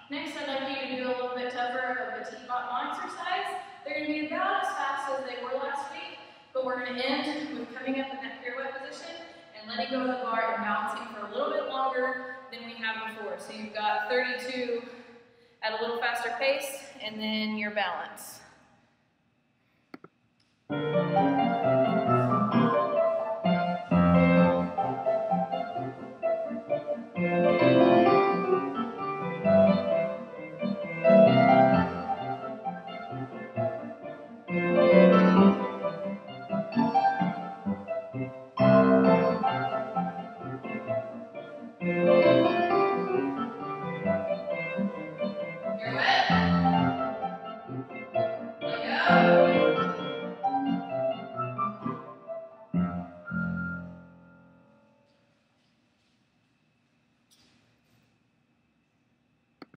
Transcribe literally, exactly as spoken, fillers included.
Next, I'd like you to do a little bit tougher of a Petit Battement exercise. They're going to be about as fast as they were last week, but we're going to end with coming up in that pirouette position and letting go of the bar and balancing for a little bit longer than we have before. So you've got thirty-two at a little faster pace, and then your balance.